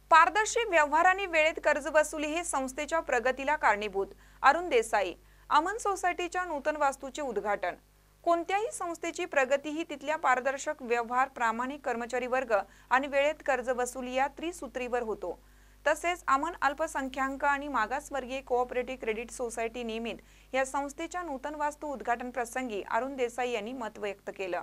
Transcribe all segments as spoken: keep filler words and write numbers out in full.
पारदर्शी व्यवहार आणि वेळेत कर्ज वसुली हे संस्थेच्या प्रगतीला कारणीभूत। अरुण देसाई। अमन सोसायटीच्या नूतन वास्तूचे उद्घाटन। कोणत्याही संस्थेची प्रगती ही तिथल्या पारदर्शक व्यवहार, प्रामाणिक कर्मचारी वर्ग आणि वेळेत कर्ज वसुली या त्रिसूत्रीवर होतो। तसेच अमन अल्पसंख्याक आणि मागासवर्गीय कोऑपरेटिव्ह क्रेडिट सोसायटी निमित्त या संस्थेच्या नूतन वास्तू उद्घाटन प्रसंगी अरुण देसाई यांनी मत व्यक्त केलं।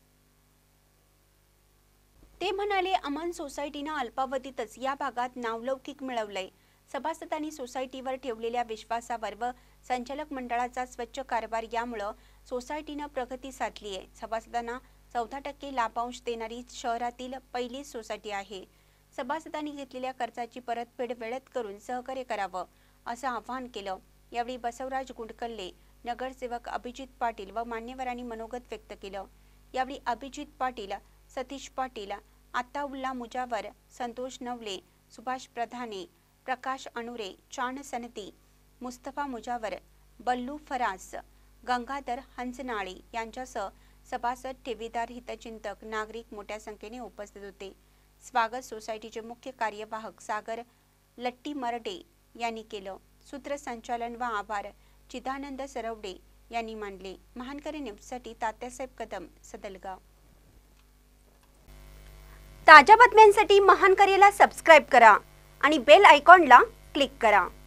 ते म्हणाले, अमन सोसायटीने अल्पावधीतच या भागात नावलौकिक मिळवलंय। सभासदांनी सोसायटीवर ठेवलेल्या विश्वासावर व संचालक मंडळाचा स्वच्छ कारभार यामुळे सोसायटीने प्रगती साधली आहे। सभासदांना चौदा टक्के लाभांश देणारी शहरातील पहिली सोसायटी आहे। सभासदांनी घेतलेल्या कर्जाची परतफेड वेळेत करून सहकार्य करावं असं आवाहन केलं। यावेळी बसवराज गुंडकल्ले, नगरसेवक अभिजित पाटील व मान्यवरांनी मनोगत व्यक्त केलं। यावेळी अभिजित पाटील, सतीश पाटील, आत्ताउल्ला मुजावर, संतोष नवले, सुभाष प्रधाने, प्रकाश अनुरे, चाण सनती, मुस्तफा मुजावर, बल्लू फरास, गंगाधर हंसनाळे यांच्यासह सभासद, ठेवीदार, हितचिंतक, नागरिक मोठ्या संख्येने उपस्थित होते। स्वागत सोसायटीचे मुख्य कार्यवाहक सागर लट्टी मरडे यांनी केलं। सूत्रसंचालन व आभार चिदानंद सरवडे यांनी मानले। महानकरी न्यूजसाठी तात्यासाहेब कदम, सदलगाव। ताज्या बातम्यांसाठी महानकरीला सबस्क्राइब करा आणि बेल आयकॉनला क्लिक करा।